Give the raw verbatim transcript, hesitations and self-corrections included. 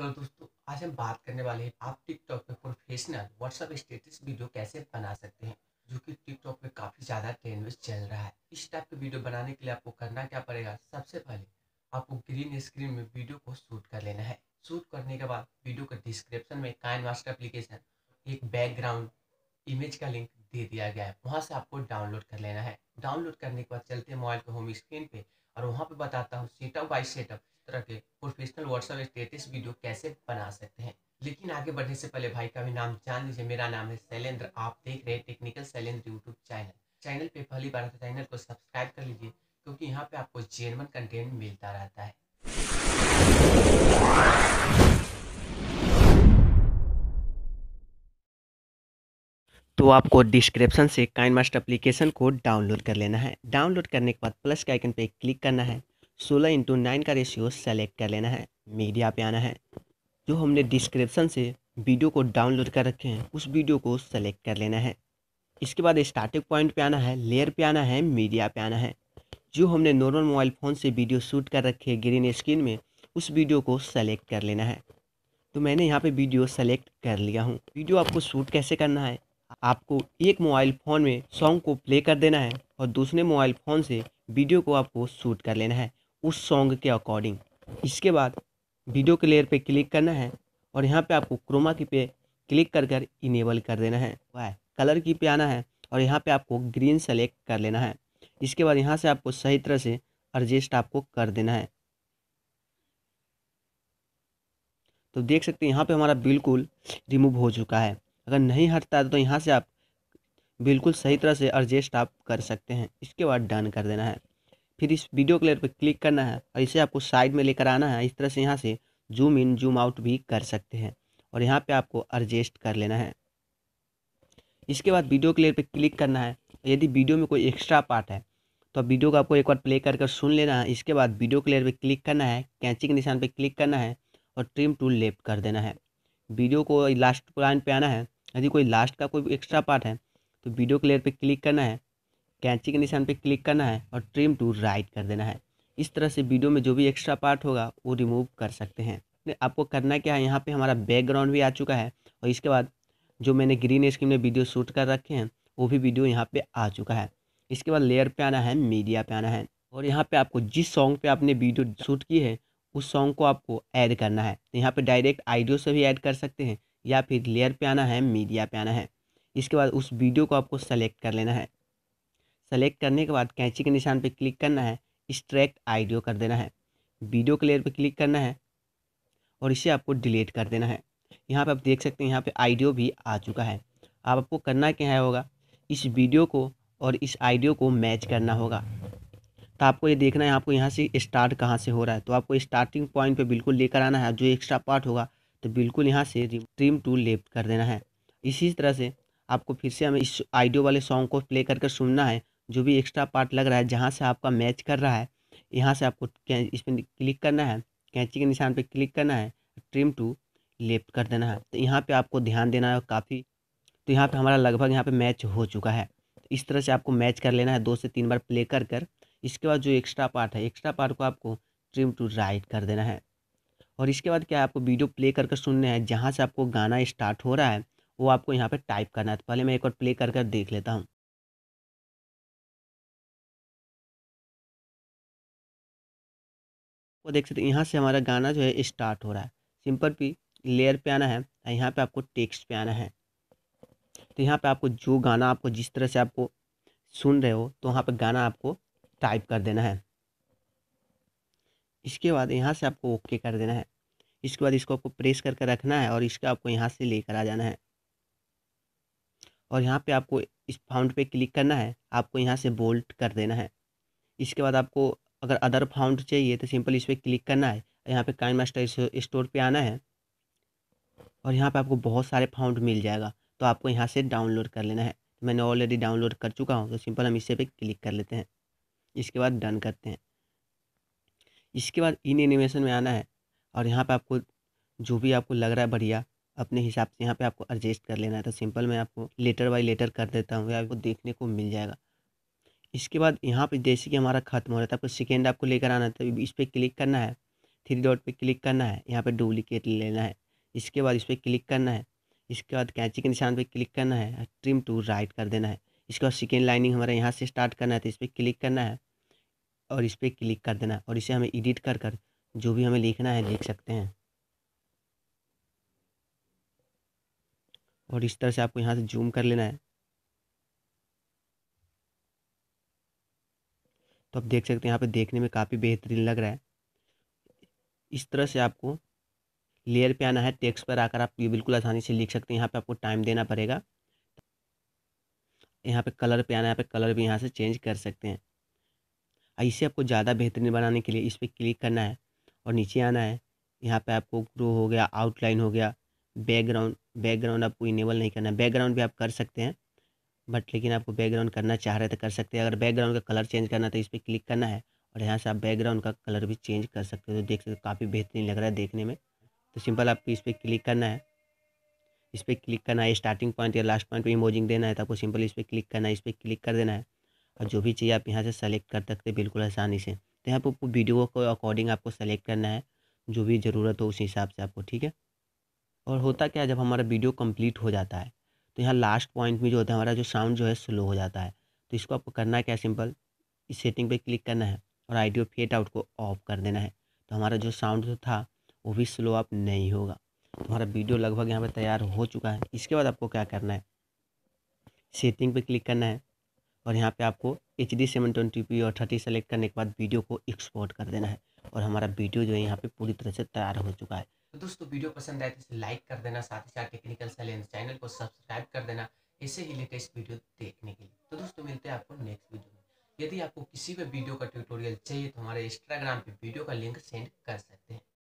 Hello दोस्तों, आज हम बात करने वाले हैं आप टिकटॉक पे प्रोफेशनल व्हाट्सएप स्टेटस वीडियो कैसे बना सकते हैं, जो कि टिकटॉक पे काफ़ी ज़्यादा ट्रेंड में चल रहा है। इस टाइप के वीडियो बनाने के लिए आपको करना क्या पड़ेगा, सबसे पहले आपको ग्रीन स्क्रीन में वीडियो को शूट कर लेना है। शूट करने के बाद वीडियो के डिस्क्रिप्शन में काइन मास्टर एप्लीकेशन एक बैकग्राउंड इमेज का लिंक दे दिया गया है, वहाँ से आपको डाउनलोड कर लेना है। डाउनलोड करने के बाद चलते हैं मोबाइल के होम स्क्रीन पे और वहाँ पे बताता हूँ सेटअप बाय सेटअप इस तरह के प्रोफेशनल व्हाट्सएप स्टेटस वीडियो कैसे बना सकते हैं। लेकिन आगे बढ़ने से पहले भाई का भी नाम जान लीजिए। मेरा नाम है शैलेंद्र, आप देख रहे हैं technical Shailendra YouTube channel. Channel पे पहली बार तो चैनल को सब्सक्राइब कर लीजिए, क्योंकि यहाँ पे आपको जेन्युइन कंटेंट मिलता रहता है। तो आपको डिस्क्रिप्शन से काइनमास्टर एप्लीकेशन को डाउनलोड कर लेना है। डाउनलोड करने के बाद प्लस के आइकन पे क्लिक करना है। सोलह इंटू नाइन का रेशियो सेलेक्ट कर लेना है। मीडिया पे आना है। जो हमने डिस्क्रिप्शन से वीडियो को डाउनलोड कर रखे हैं उस वीडियो को सेलेक्ट कर लेना है। इसके बाद स्टार्टिंग पॉइंट पे आना है, लेयर पे आना है, मीडिया पे आना है। जो हमने नॉर्मल मोबाइल फ़ोन से वीडियो शूट कर रखे हैं ग्रीन स्क्रीन में, उस वीडियो को सेलेक्ट कर लेना है। तो मैंने यहाँ पे वीडियो सेलेक्ट कर लिया हूँ। वीडियो आपको शूट कैसे करना है, आपको एक मोबाइल फ़ोन में सॉन्ग को प्ले कर देना है और दूसरे मोबाइल फ़ोन से वीडियो को आपको शूट कर लेना है उस सॉन्ग के अकॉर्डिंग। इसके बाद वीडियो के लेयर पे क्लिक करना है और यहाँ पे आपको क्रोमा की पे क्लिक कर कर इनेबल कर देना है। वह कलर की पे आना है और यहाँ पे आपको ग्रीन सेलेक्ट कर लेना है। इसके बाद यहाँ से आपको सही तरह से एडजस्ट आपको कर देना है। तो देख सकते हैं यहाँ पे हमारा बिल्कुल रिमूव हो चुका है। अगर नहीं हटता है तो यहाँ से आप बिल्कुल सही तरह से एडजस्ट आप कर सकते हैं। इसके बाद डन कर देना है। फिर इस वीडियो के लेयर पर क्लिक करना है और इसे आपको साइड में लेकर आना है। इस तरह से यहाँ से जूम इन जूम आउट भी कर सकते हैं और यहाँ पे आपको एडजस्ट कर लेना है। इसके बाद वीडियो के लेयर पर क्लिक करना है। यदि वीडियो में कोई एक्स्ट्रा पार्ट है तो वीडियो को आपको एक बार प्ले कर कर सुन लेना है। इसके बाद वीडियो के लेयर पर क्लिक करना है, कैंची के निशान पर क्लिक करना है और ट्रिम टूल लेफ्ट कर देना है। वीडियो को लास्ट पॉइंट पे आना है। यदि कोई लास्ट का कोई एक्स्ट्रा पार्ट है तो वीडियो के लेयर पे क्लिक करना है, कैंची के निशान पे क्लिक करना है और ट्रिम टू राइट कर देना है। इस तरह से वीडियो में जो भी एक्स्ट्रा पार्ट होगा वो रिमूव कर सकते हैं। आपको करना क्या है, यहाँ पे हमारा बैकग्राउंड भी आ चुका है और इसके बाद जो मैंने ग्रीन स्क्रीन में वीडियो शूट कर रखे हैं वो भी वीडियो यहाँ पे आ चुका है। इसके बाद लेयर पे आना है, मीडिया पे आना है और यहाँ पे आपको जिस सॉन्ग पे आपने वीडियो शूट की है उस सॉन्ग को आपको ऐड करना है। तो यहाँ पे डायरेक्ट ऑडियो से भी ऐड कर सकते हैं या फिर लेयर पे आना है, मीडिया पे आना है। इसके बाद उस वीडियो को आपको सेलेक्ट कर लेना है। सेलेक्ट करने के बाद कैंची के निशान पे क्लिक करना है, एक्सट्रैक्ट ऑडियो कर देना है। वीडियो के लेयर पे क्लिक करना है और इसे आपको डिलीट कर देना है। यहाँ पे आप देख सकते हैं यहाँ पे ऑडियो भी आ चुका है। अब आपको करना क्या है होगा, इस वीडियो को और इस ऑडियो को मैच करना होगा। तो आपको ये देखना है आपको यहाँ से स्टार्ट कहाँ से हो रहा है। तो आपको स्टार्टिंग पॉइंट पे बिल्कुल लेकर आना है। जो एक्स्ट्रा पार्ट होगा तो बिल्कुल यहाँ से ट्रिम टू लेफ्ट कर देना है। इसी तरह से आपको फिर से हमें इस ऑडियो वाले सॉन्ग को प्ले करके सुनना है। जो भी एक्स्ट्रा पार्ट लग रहा है जहाँ से आपका मैच कर रहा है, यहाँ से आपको इस पर क्लिक करना है, कैंची के निशान पर क्लिक करना है, ट्रिम टू लेफ्ट कर देना है। तो यहाँ पर आपको ध्यान देना है काफ़ी। तो यहाँ पर हमारा लगभग यहाँ पर मैच हो चुका है। इस तरह से आपको मैच कर लेना है दो से तीन बार प्ले कर कर। इसके बाद जो एक्स्ट्रा पार्ट है, एक्स्ट्रा पार्ट को आपको ट्रिम टू राइट कर देना है और इसके बाद क्या है, आपको वीडियो प्ले करके सुनना है। जहाँ से आपको गाना स्टार्ट हो रहा है वो आपको यहाँ पे टाइप करना है। तो पहले मैं एक बार प्ले कर कर देख लेता हूँ। वो देख सकते हैं यहाँ से हमारा गाना जो है स्टार्ट हो रहा है। सिंपल भी लेयर पे आना है और यहाँ पे आपको टेक्स्ट पे आना है। तो यहाँ पे आपको जो गाना आपको जिस तरह से आपको सुन रहे हो तो वहाँ पे गाना आपको टाइप कर देना है। इसके बाद यहाँ से आपको ओके कर देना है। इसके बाद इसको आपको प्रेस करके रखना है और इसका आपको यहाँ से लेकर आ जाना है और यहाँ पे आपको इस फाउंड पे क्लिक करना है। आपको यहाँ से बोल्ट कर देना है। इसके बाद आपको अगर अदर फाउंड चाहिए तो सिंपल इस पर क्लिक करना है। यहाँ पे काइन मास्टर स्टोर पे आना है और यहाँ पे आपको बहुत सारे फाउंड मिल जाएगा। तो आपको यहाँ से डाउनलोड कर लेना है। मैंने ऑलरेडी डाउनलोड कर चुका हूँ तो सिंपल हम इसे पे क्लिक कर लेते हैं। इसके बाद डन करते हैं। इसके बाद इन एनिमेशन में आना है और यहाँ पे आपको जो भी आपको लग रहा है बढ़िया अपने हिसाब से यहाँ पे आपको एडजस्ट कर लेना है। तो सिंपल मैं आपको लेटर बाय लेटर कर देता हूँ, आपको देखने को मिल जाएगा। इसके बाद यहाँ पे जैसे कि हमारा खत्म हो रहा था, आपको सेकेंड आपको लेकर आना है तो इस पर क्लिक करना है। थ्री डॉट पे क्लिक करना है, यहाँ पे डुप्लीकेट लेना है, इसके बाद इस पर क्लिक करना है, इसके बाद कैंची के निशान पे क्लिक करना है, ट्रिम टू राइट कर देना है। इसके बाद सेकेंड लाइनिंग हमारा यहाँ से स्टार्ट करना है, तो इस पर क्लिक करना है और इस पर क्लिक कर देना है, और इसे हमें एडिट कर कर जो भी हमें लिखना है लिख सकते हैं। और इस तरह से आपको यहाँ से जूम कर लेना है। तो आप देख सकते हैं यहाँ पे देखने में काफ़ी बेहतरीन लग रहा है। इस तरह से आपको लेयर पे आना है, टेक्स्ट पर आकर आप ये बिल्कुल आसानी से लिख सकते हैं। यहाँ पे आपको टाइम देना पड़ेगा। यहाँ पे कलर पे आना है, यहाँ पे कलर भी यहाँ से चेंज कर सकते हैं। इसे आपको ज़्यादा बेहतरीन बनाने के लिए इस पर क्लिक करना है और नीचे आना है। यहाँ पे आपको ग्रो हो गया, आउटलाइन हो गया, बैकग्राउंड बैकग्राउंड आपको इनेबल नहीं करना है। बैकग्राउंड भी आप कर सकते हैं, बट लेकिन आपको बैकग्राउंड करना चाह रहे तो कर सकते हैं। अगर बैकग्राउंड का कलर चेंज करना है तो इस पर क्लिक करना है और यहाँ से आप बैकग्राउंड का कलर भी चेंज कर सकते हो। तो देख सकते हो काफ़ी बेहतरीन लग रहा है देखने में। तो सिंपल आपको इस पर क्लिक करना है, इस पर क्लिक करना है, स्टार्टिंग पॉइंट या लास्ट पॉइंट पे इमोजिंग देना है तो आपको सिंपल इस पर क्लिक करना है, इस पर क्लिक कर देना है और जो भी चाहिए आप यहाँ से सेलेक्ट कर सकते हैं बिल्कुल आसानी से। तो यहाँ पर वीडियो को अकॉर्डिंग आपको सेलेक्ट करना है, जो भी ज़रूरत हो उस हिसाब से आपको, ठीक है। और होता क्या है, जब हमारा वीडियो कंप्लीट हो जाता है तो यहाँ लास्ट पॉइंट में जो होता है हमारा जो साउंड जो है स्लो हो जाता है। तो इसको आपको करना है क्या, सिंपल इस सेटिंग पे क्लिक करना है और ऑडियो फेड आउट को ऑफ कर देना है। तो हमारा जो साउंड जो था वो भी स्लो अप नहीं होगा। तो हमारा वीडियो लगभग यहाँ पे तैयार हो चुका है। इसके बाद आपको क्या करना है, सेटिंग पे क्लिक करना है और यहाँ पे आपको H D seven twenty P और थर्टी सेलेक्ट करने के बाद वीडियो को एक्सपोर्ट कर देना है और हमारा वीडियो जो है यहाँ पे पूरी तरह से तैयार हो चुका है। तो दोस्तों वीडियो पसंद आए तो इसे लाइक कर देना, साथ ही साथ टेक्निकल साइलेंस चैनल को सब्सक्राइब कर देना ऐसे ही लेटेस्ट वीडियो देखने के लिए। तो दोस्तों मिलते हैं आपको नेक्स्ट वीडियो में। यदि आपको किसी भी वीडियो का ट्यूटोरियल चाहिए तो हमारे इंस्टाग्राम पे वीडियो का लिंक सेंड कर सकते हैं।